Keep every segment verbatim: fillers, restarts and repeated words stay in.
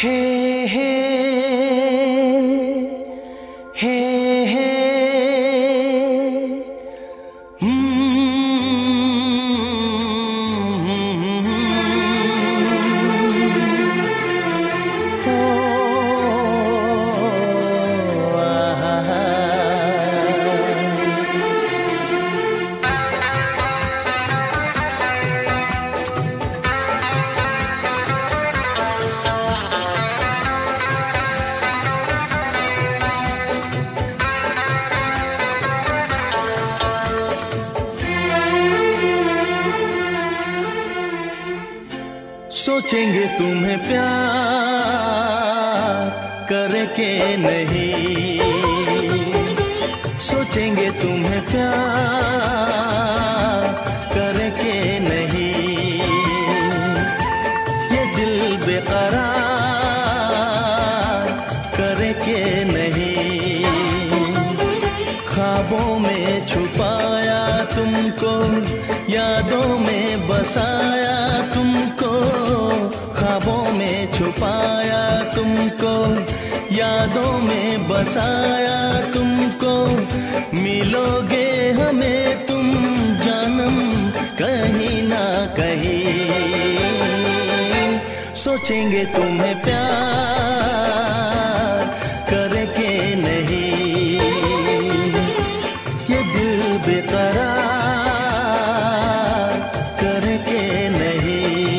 हे हे हे हे सोचेंगे तुम्हें प्यार करे के नहीं, सोचेंगे तुम्हें प्यार करे के नहीं, ये दिल बेकरार करे के नहीं। ख्वाबों में छुपाया तुमको, यादों में बसाया तुमको, ख्वाबों में छुपाया तुमको, यादों में बसाया तुमको। मिलोगे हमें तुम जानम कहीं ना कहीं, सोचेंगे तुम्हें प्यार करे के नहीं, ये दिल बेकरार करे के नहीं।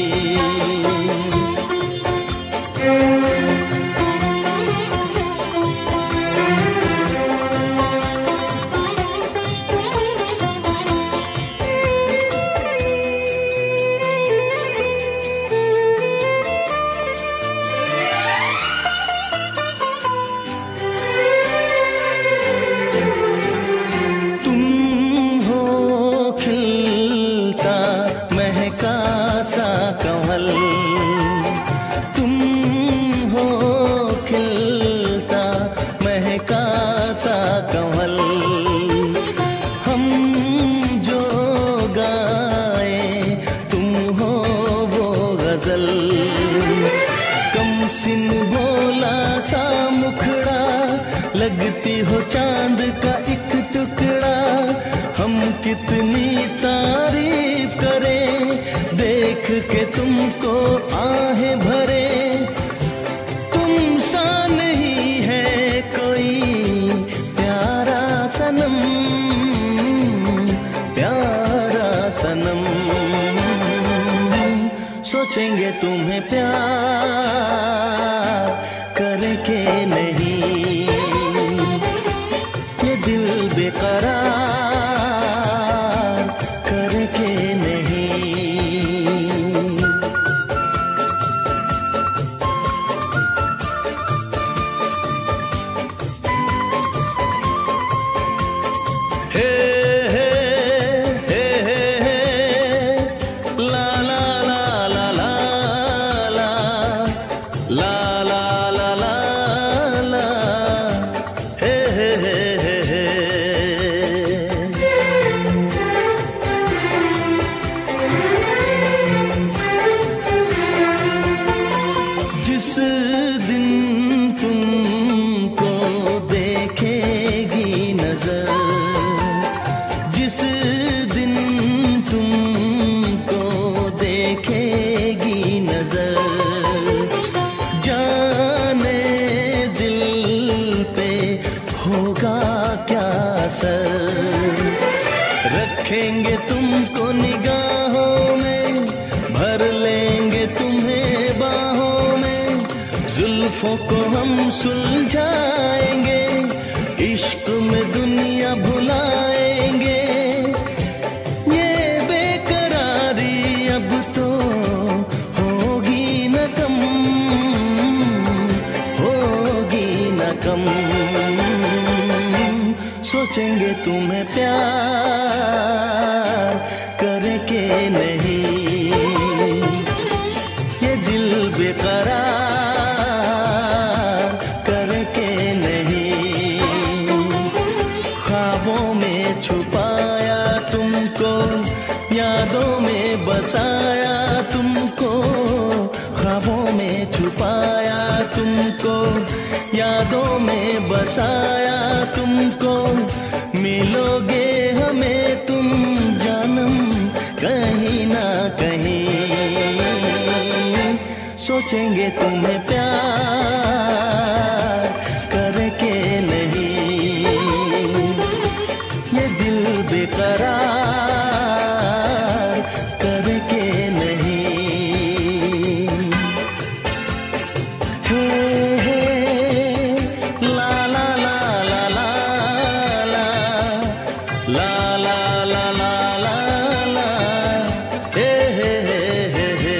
सा कमल तुम हो, खिलता महका सा कमल, हम जो गाए तुम हो वो गजल। कम सिन भोला सा मुखड़ा, लगती हो चांद का एक टुकड़ा। हम कितनी तारीफ करें देख के तुमको आहें भरे, तुम सा नहीं है कोई प्यारा सनम, प्यारा सनम। सोचेंगे तुम्हें प्यार करे के नहीं, ये दिल बेकरार करे के नहीं। जिस दिन तुमको देखेगी नजर, जिस दिन तुमको देखेगी नजर, जाने दिल पे होगा क्या असर। रखेंगे तुमको निगाहों में, भर लेंगे तुम्हें बाहों में, जुल्फों को हम सुलझाएंगे, इश्क में दुनिया भुलाएंगे। ये बेकरारी अब तो होगी न कम, होगी न कम। सोचेंगे तुम्हें प्यार करे के नहीं, ये दिल बेकरार करे के नहीं। ख्वाबों में छुपाया तुमको, यादों में बसाया तुमको, ख्वाबों में छुपाया तुमको, यादों में बसाया तुमको, मिलोगे हमें तुम जानम कहीं ना कहीं, सोचेंगे तुम्हें प्यार करके नहीं, ये दिल बेकरार करके नहीं। हे हे ला ला ला ला ला ला ला ला ला ला ला ला हे हे हे हे हे।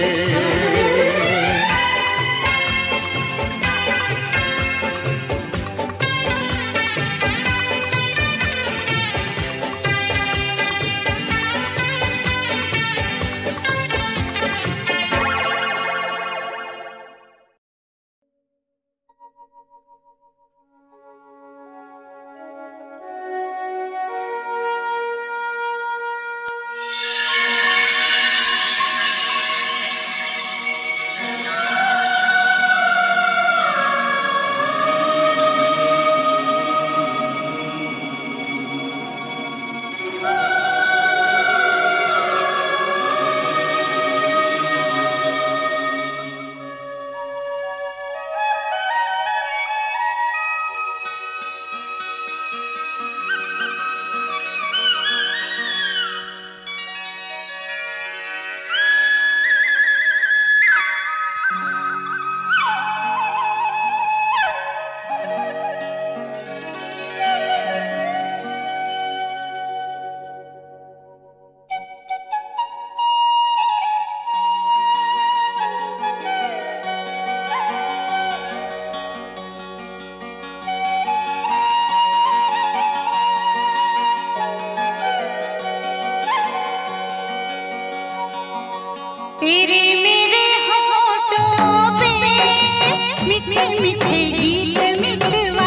तेरे मेरे होठों पे मीठे मीठे गीत मितवा,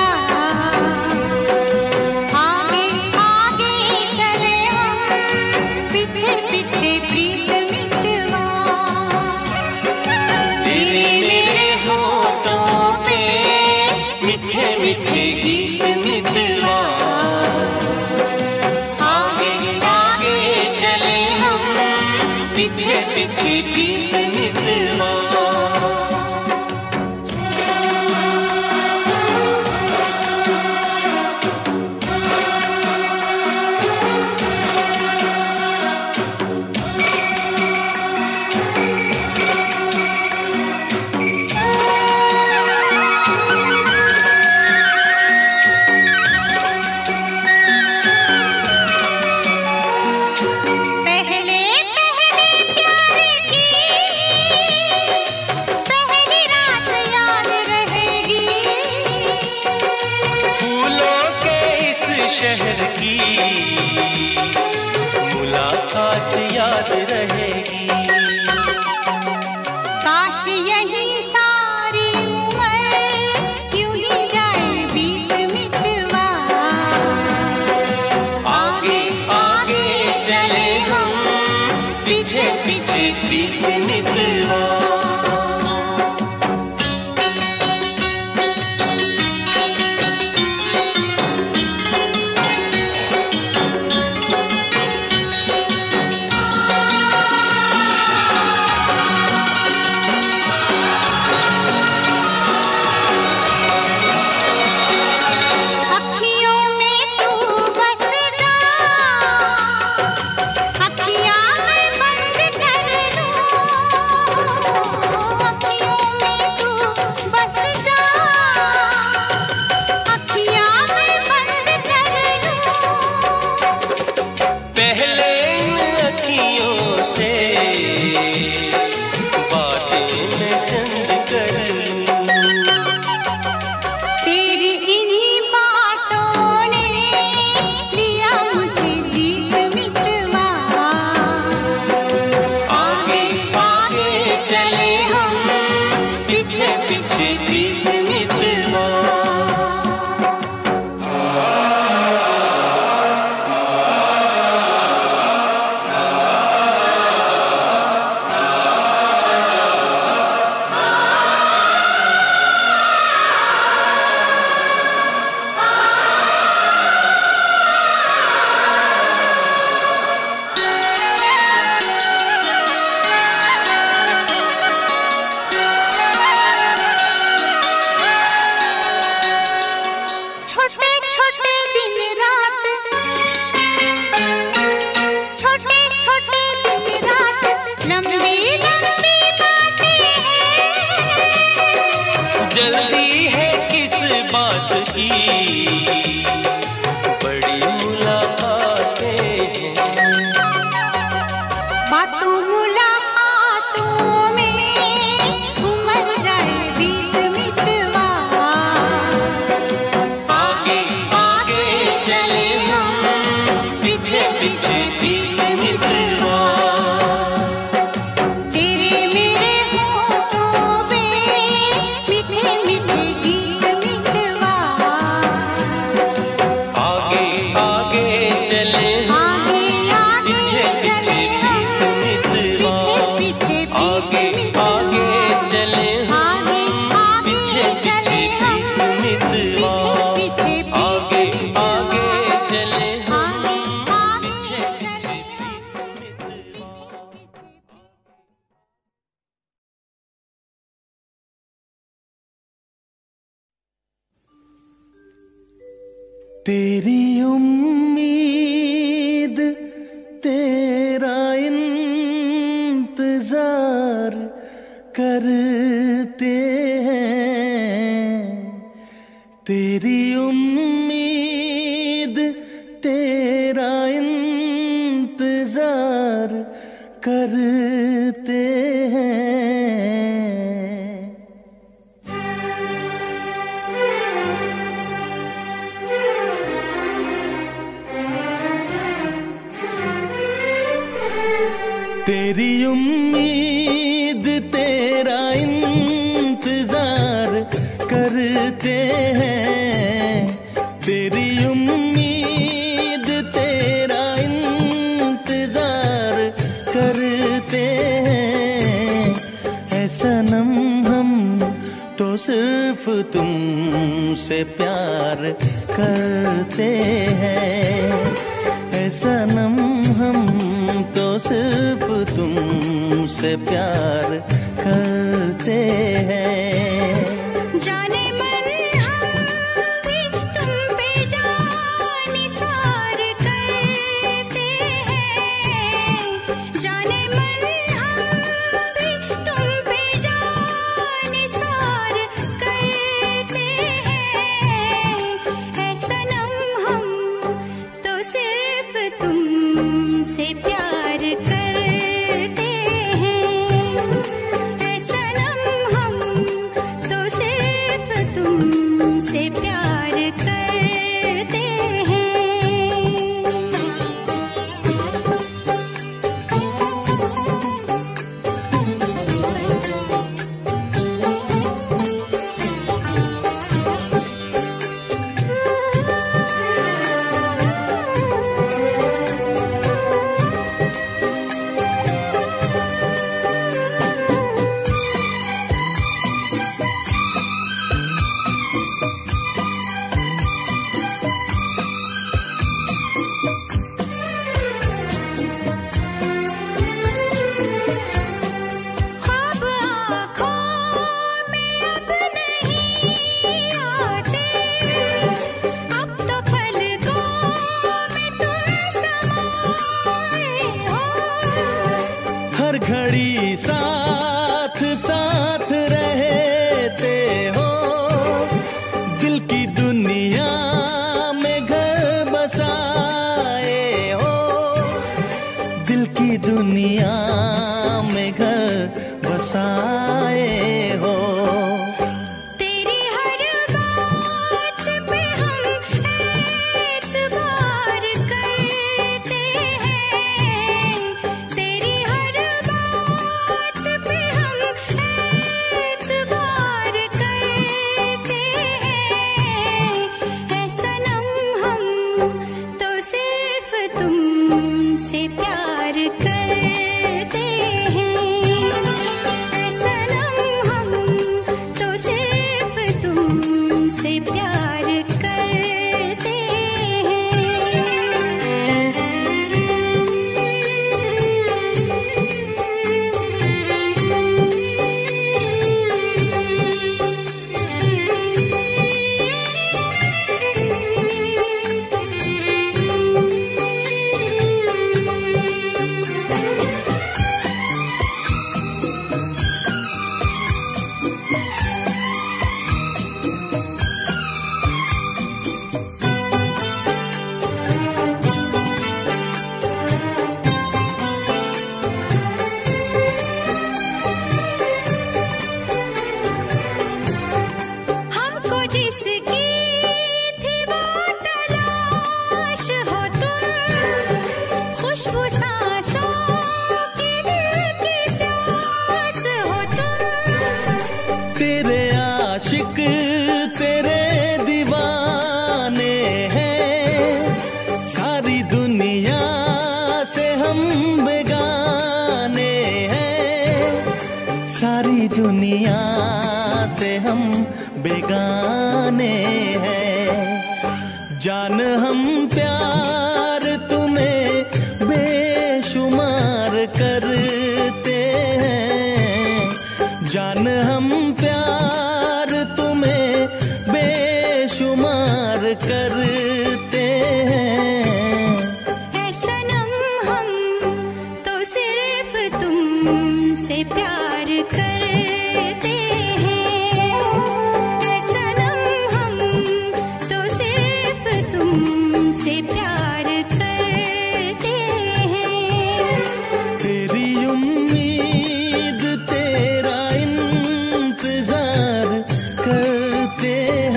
आगे आगे चले हम पीछे पीछे प्रीत मितवा। तेरे मेरे होठों पे मीठे मीठे गीत मितवा, आगे आगे चले हम पीछे पीछे प्रीत मितवा। पहले पहले प्यार की पहली रात याद रहेगी, फूलों के इस शहर की मुलाकात याद रहेगी। काश यही सारी उम्र यूं ही जाए बीत मितवा। आगे आगे चले हम पीछे पीछे प्रीत मितवा। अखियों में तू बस जा, अखियाँ मैं बंद कर लूं। अखियों में तू बस जा, अखियाँ मैं बंद कर लूं। पहले इन अखियों से बातें मैं चंद कर लूं। तेरी इन्हीं बातों ने लिया मुझे जीत मितवा। आगे आगे चले हम पीछे पीछे प्रीत मितवा। आगे आगे चले हम, पीछे पीछे प्रीत मितवा। आगे आगे चले हम, पीछे पीछे प्रीत मितवा। तेरी उम्मीद तेरा इंतजार करते हैं, तेरी उम्मीद तेरा इंतजार करते हैं। तेरी उम्मीद तेरा इंतजार करते हैं, तेरी उम्मीद तेरा इंतजार करते हैं। ऐ सनम हम तो सिर्फ तुमसे प्यार करते हैं, ऐ सनम हम तो सिर्फ तुमसे प्यार करते हैं। जाने मन हम भी तुम पे जान निसार करते हैं, जाने मन हम भी तुम पे जान निसार करते हैं। ऐ सनम हम तो सिर्फ तुमसे प्यार करते हैं, ऐ सनम हम तो सिर्फ तुमसे प्यार करते हैं। ख्वाब आँखों में अब नहीं आते, अब तो पलकों में तुम समाए हो। हर घड़ी साथ साथ रहते हो, दिल की दुनिया में घर बसाए हो, दिल की दुनिया में घर बसाए हो। तेरी हर बात पे हम एतबार करते हैं, तेरी हर बात पे हम एतबार करते हैं। ऐ सनम हम तो सिर्फ तुमसे प्यार करते हैं, ऐ सनम हम तो सिर्फ तुमसे प्यार करते हमको जिसकी थी वो तलाश हो तुम, खुशबू सांसों की दिल की प्यास हो तुम। तेरे आशिक तेरे दीवाने हैं, सारी दुनिया से हम बेगाने हैं। सारी दुनिया से हम बेगाने हैं। जान हम प्यार तुम्हें बेशुमार करते हैं, जान हम प्यार तुम्हें बेशुमार करते हैं। ऐ सनम हम तो सिर्फ तुमसे प्यार करते हैं, ऐ सनम हम तो सिर्फ तुमसे प्यार करते हैं। तेरी उम्मीद तेरा इंतजार करते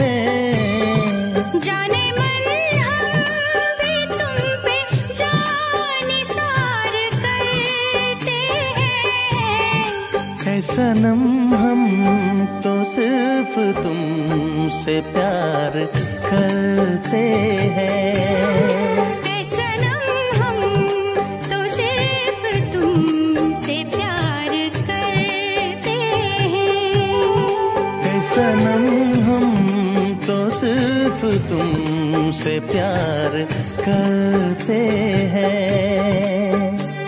हैं। जाने मन हम भी तुम पे जानिसार करते हैं। ऐ सनम हम तो सिर्फ तुमसे प्यार करते हैं। ऐ सनम हम तो सिर्फ तुमसे प्यार करते हैं। ऐ सनम हम तो सिर्फ तुमसे प्यार करते हैं।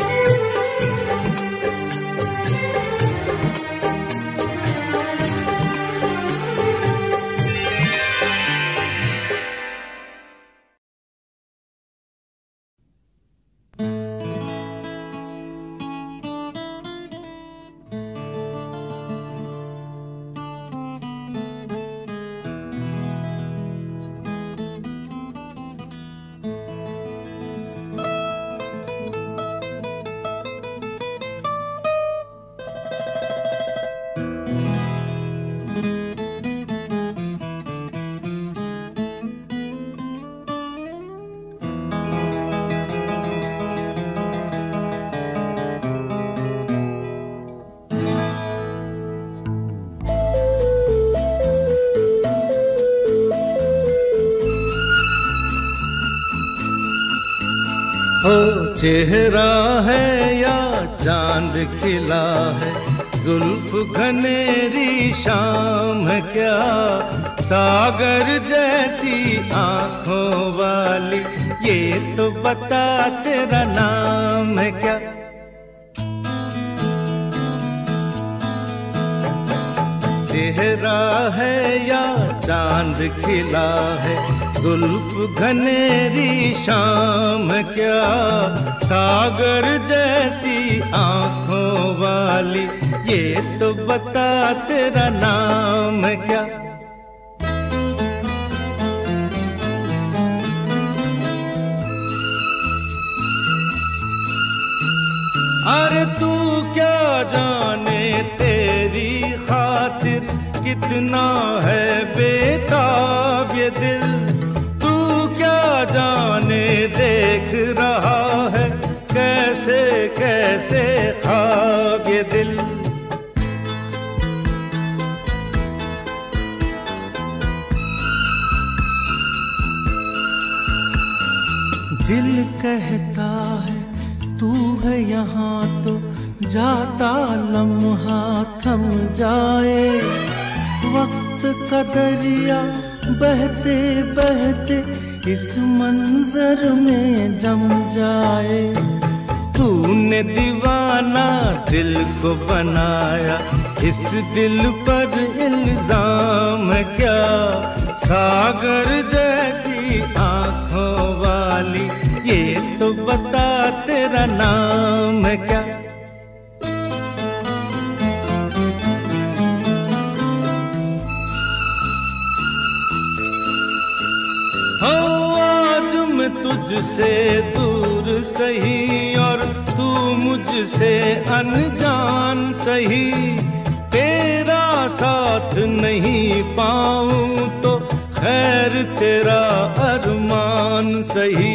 हो चेहरा है या चांद खिला है, जुल्फ घनेरी शाम है क्या, सागर जैसी आंखों वाली, ये तो बता तेरा नाम है क्या। चेहरा है या चांद खिला है, जुल्फ घनेरी शाम क्या, सागर जैसी आंखों वाली, ये तो बता तेरा नाम है क्या। अरे तू क्या जाने तेरी खातिर कितना है बेताब ये दिल, तू क्या जाने देख रहा है कैसे कैसे ख्वाब ये दिल। दिल कहता है तू है यहाँ तो जाता लम्हा थम जाए, वक्त का दरिया बहते बहते इस मंजर में जम जाए। तूने दीवाना दिल को बनाया, इस दिल पर इल्जाम है क्या, सागर जैसी आंखों वाली, ये तो बता तेरा नाम है क्या। हो आज मैं तुझसे दूर सही और तू मुझसे अनजान सही, तेरा साथ नहीं पाऊं तो खैर तेरा अरमान सही।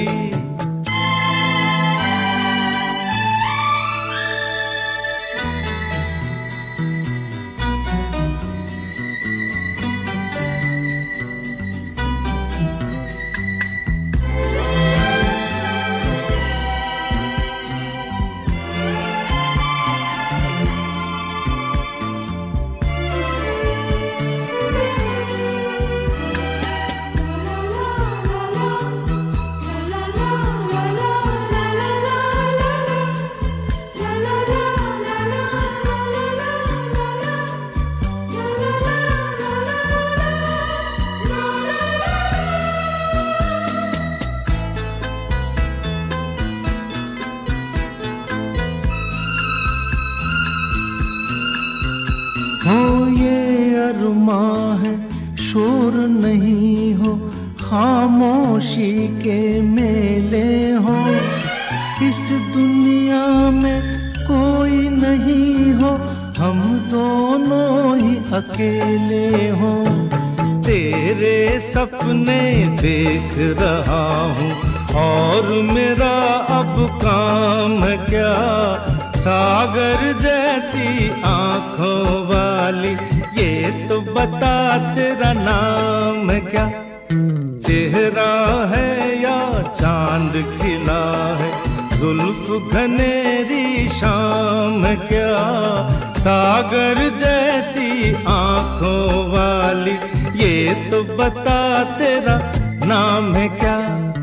हो ये अरमां है शोर नहीं हो, खामोशी के मेले हो, इस दुनिया में कोई नहीं हो, हम दोनों ही अकेले हो। तेरे सपने देख रहा हूँ और मेरा अब काम है क्या, सागर जैसी आंखों वाली ये तो बता तेरा नाम है क्या। चेहरा है या चांद खिला है, जुल्फ घनेरी शाम है क्या, सागर जैसी आंखों वाली ये तो बता तेरा नाम है क्या।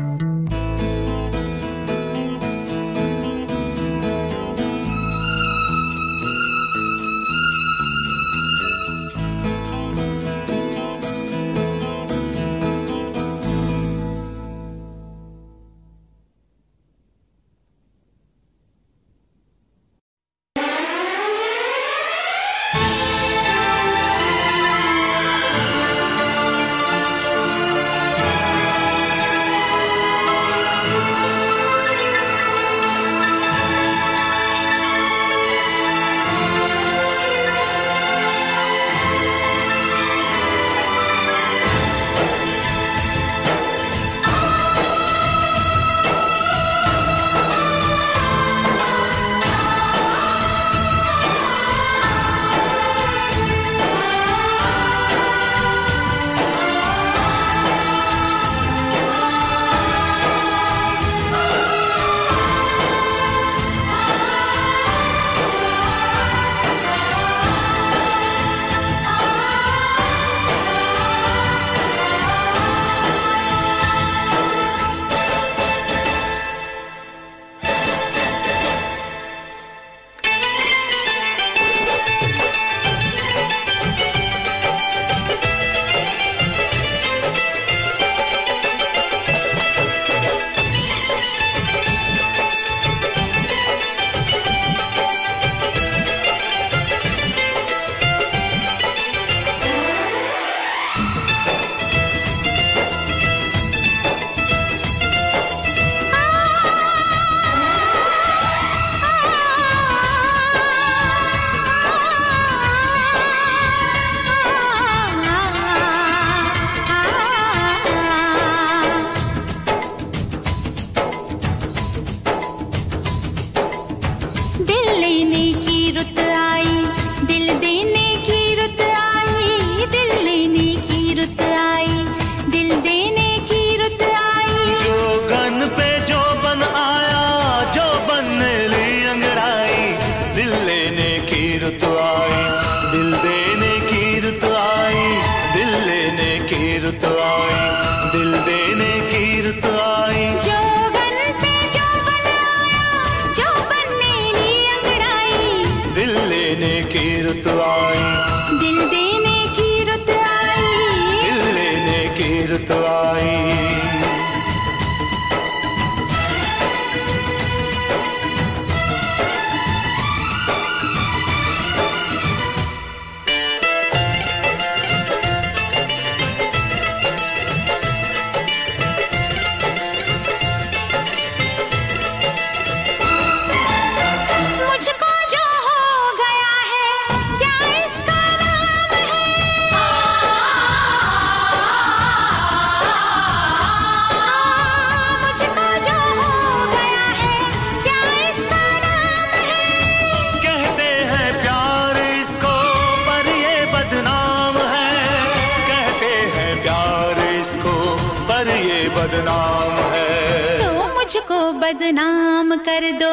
बदनाम कर दो,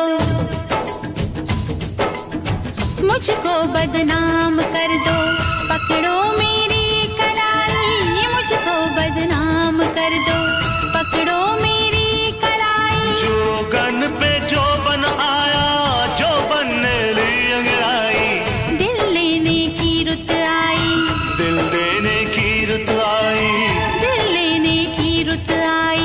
मुझको बदनाम कर दो, पकड़ो मेरी कलाई, मुझको बदनाम कर दो, पकड़ो मेरी कलाई। जो गन पे जो बन आया, जो बनने ली अंगड़ाई, दिल लेने की रुत आई, दिल देने की रुत आई, दिल लेने की रुत आई।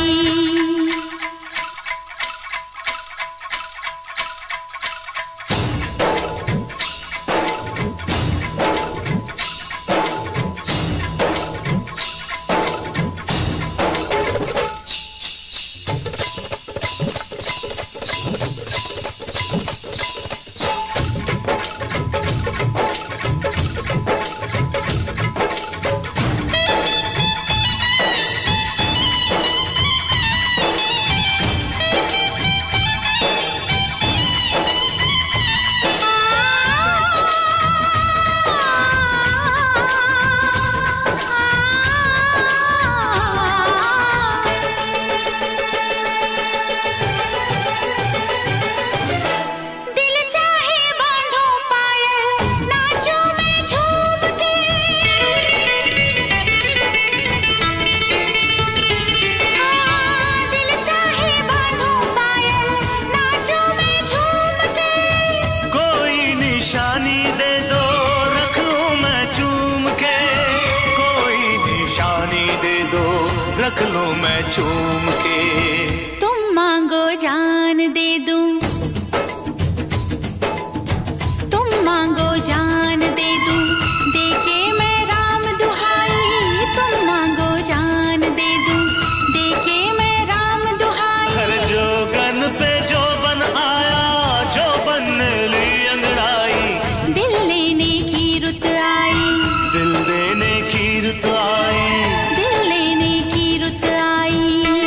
रख लो मैं चूम के। तुम मांगो जान दे दूं, तुम मांगो जान दे दूं, देके मैं राम दुहाई। तुम मांगो जान दे दूं, देके मैं राम दुहाई। हर जोगन पे जो बन आया, जो बन ली अंगड़ाई। दिल लेने की रुत आई, दिल देने की रुत आई। दिल लेने की रुत आई।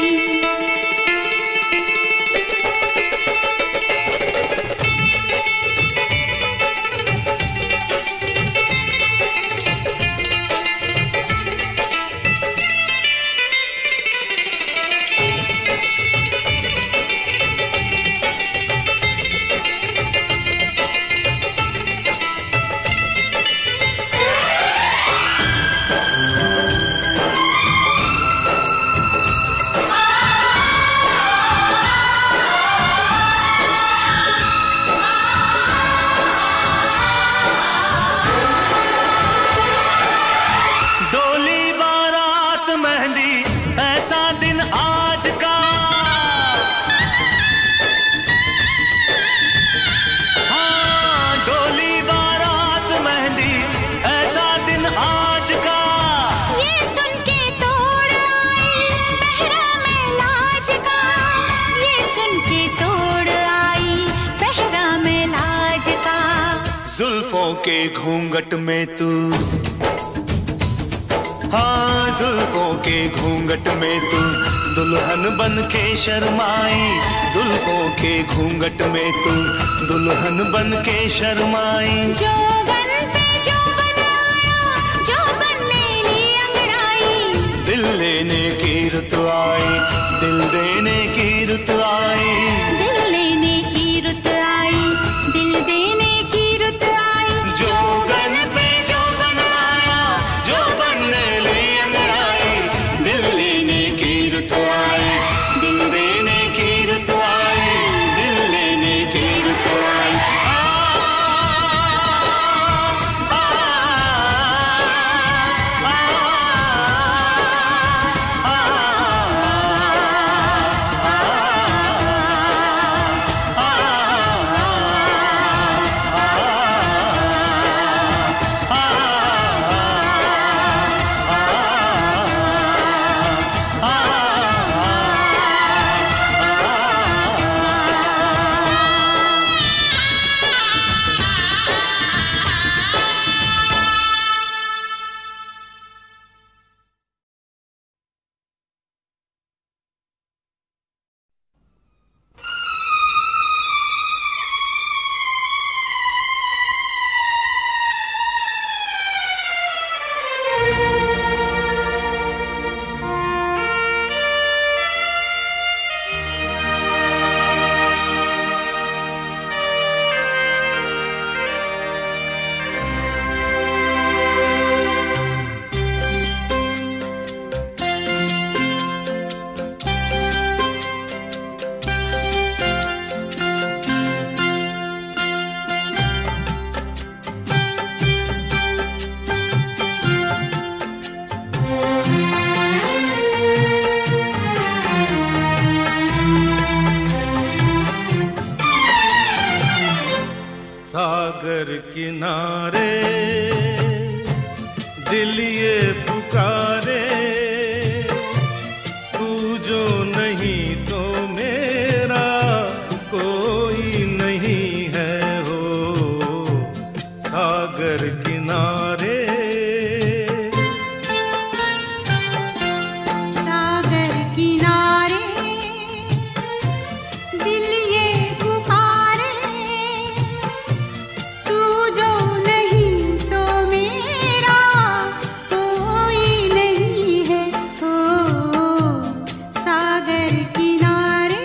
डोली बारात मेहंदी ऐसा दिन आज का। हाँ, डोली बारात मेहंदी ऐसा दिन आज का। ये सुन के तोड़ आई पहरा में लाज का। ये सुन के तोड़ आई पहरा में लाज का। जुल्फों के घूंघट में तू, हाँ जुल्फों के घूंघट में तू दुल्हन बन के शर्माई। जुल्फों के घूंघट में तू दुल्हन बन के शर्माई। जो बन पे जो बनाया, जो बनने ली अंगड़ाई। दिल लेने की रुत आई, दिल देने की रुत आई। दिल लेने की रुत आई, दिल देने की रुत आई। जो गन पे जो बनाया, जो बनने ली अंगड़ाई। दिल लेने की रुत आई, दिल देने की रुत आई। दिल लेने की रुत आई। आ, आ, आ, सागर किनारे दिल ये पुकारे, तू जो नहीं तो मेरा कोई नहीं है हो। सागर किनारे सागर किनारे दिल ये पुकारे, तू जो नहीं तो मेरा कोई नहीं है हो। सागर किनारे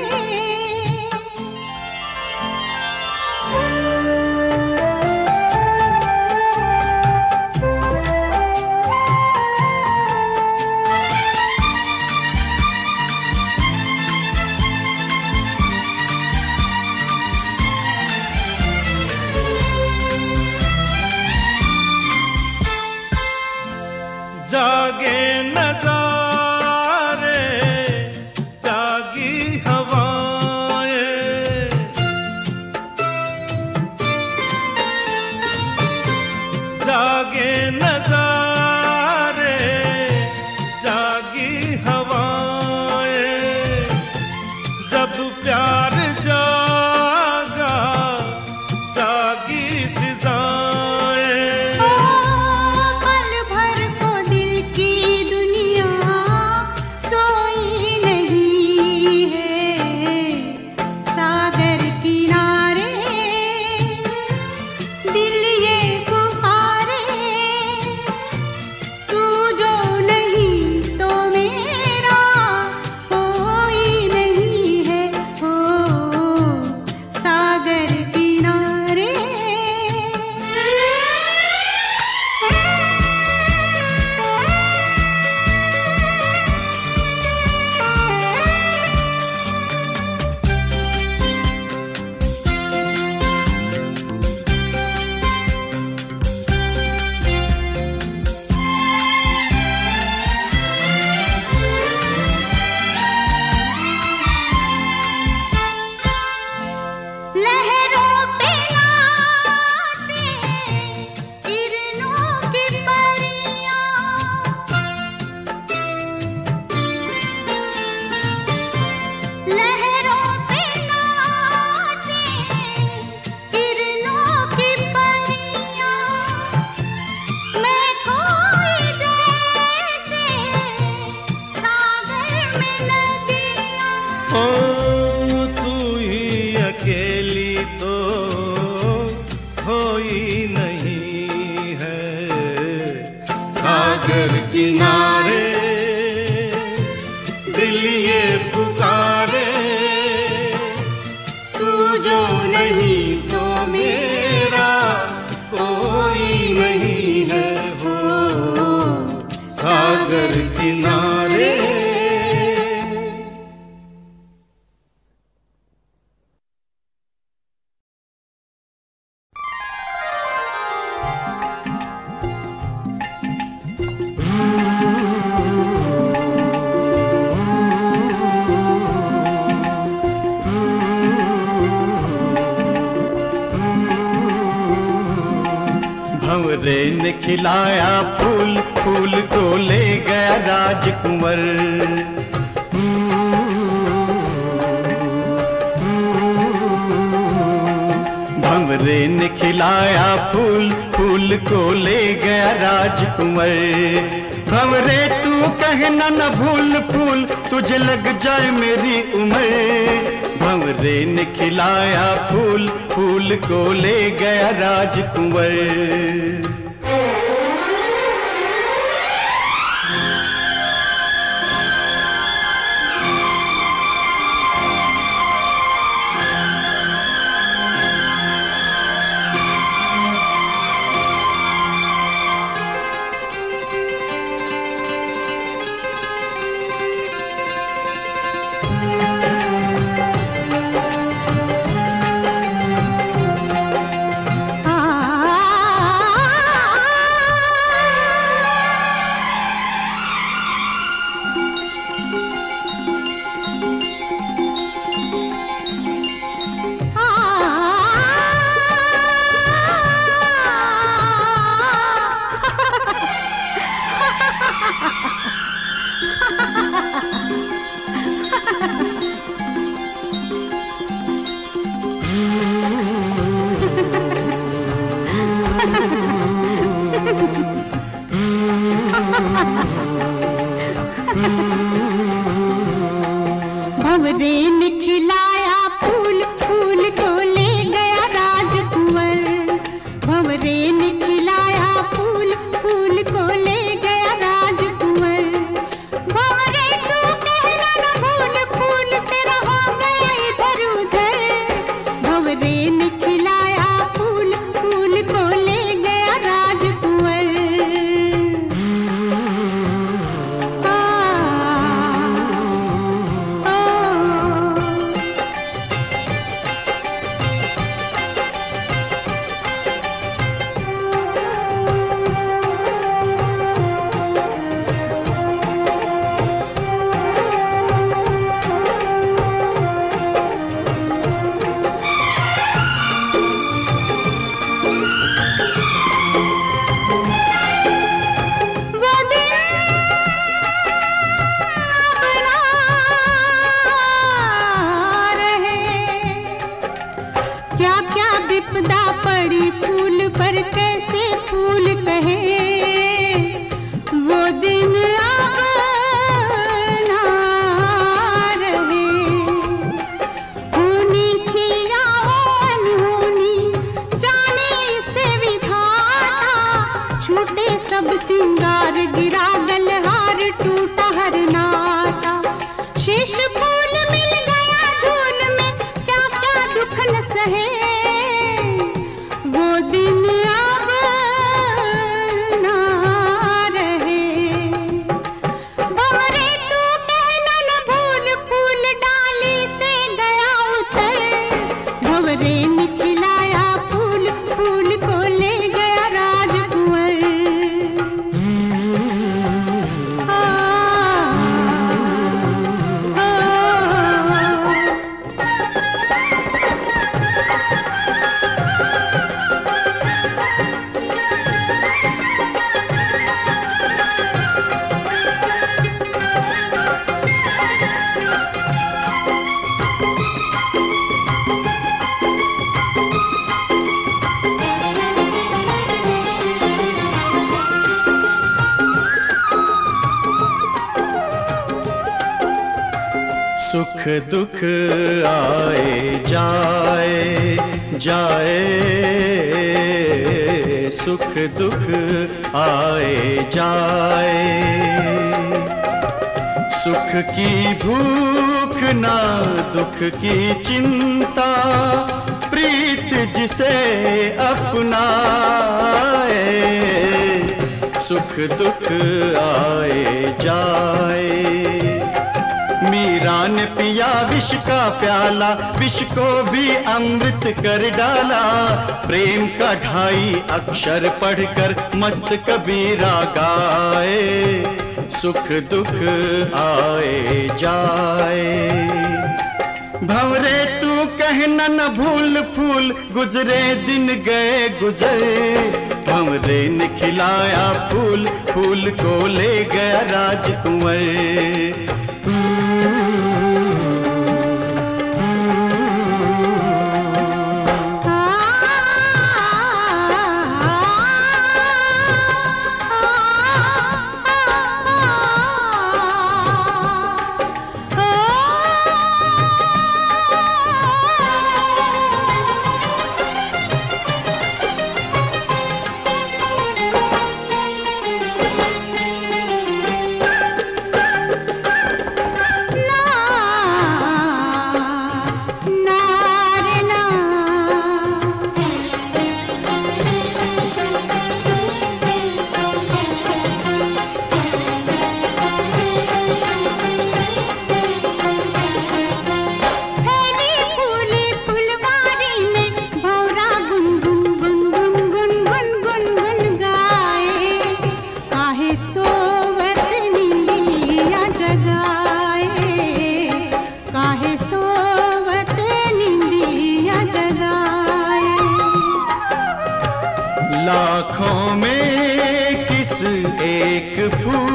जागे नजारे नजारे, जागी हवाएं, जब प्यार जागा, जागी फिजाएं। ओ पल भर को दिल की दुनिया सोई नहीं है, सागर किनारे दिल ये पुकारे, तू जो नहीं तो मेरा कोई नहीं है, ओ सागर किनारे। लहरों पे नाचे किरणों की परियां, लहरों पे नाचे किरणों की परियां, मैं खोई जैसे सागर में नदियां। ओ तू ही अकेली तो कोई नहीं है, सागर किनारे दिल ये पुकारे, तू जो नहीं तो मेरा कोई नहीं है, हो सागर किनारे। भंवरे ने खिलाया फूल, फूल को ले गया राजकुंवर। भंवरे ने खिलाया फूल, फूल को ले गया राजकुंवर। भंवरे तू कहना न भूल फूल, तुझे लग जाए मेरी उम्र। भंवरे ने खिलाया फूल, फूल को ले गया राजकुंवर। भंवरे ने खिलाया फूल, फूल को ले गया राजकुंवर। भंवरे ने खिलाया फूल, फूल को ले गया राजकुंवर। भंवरे तू कहना न भूल फूल तेरा हो गया इधर उधर। भंवरे ने खिलाया फूल, फूल को ले गया राजकुंवर। आ, आ, सब सिंगार गिरा गलहार टूटा हर नाता शीश फूल मिल गया धूल में क्या क्या दुख न सहे वो दिन अब ना रहे भंवरे तू कहना न भूल फूल डाली से गया उतर भंवरे निखिलाया फूल फूल को ले गया राजकुंवर आ, आ, सुख दुख आए जाए जाए सुख दुख आए जाए सुख की भूख ना दुख की चिंता प्रीत जिसे अपनाए सुख दुख आए जाए मीरा ने पिया विष का प्याला विष को भी अमृत कर डाला प्रेम का ढाई अक्षर पढ़कर मस्त कबीरा गाए सुख दुख आए जाए भंवरे तू कहना न भूल फूल गुजरे दिन गए गुजर भंवरे ने खिलाया फूल फूल को ले गया राजकुंवर लाखों में किस एक फूल